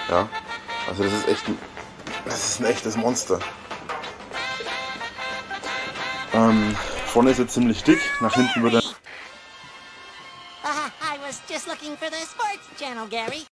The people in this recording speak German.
Ja, also das ist ein echtes Monster. Vorne ist er ziemlich dick, nach hinten wird er... I was just looking for the sports channel, Gary.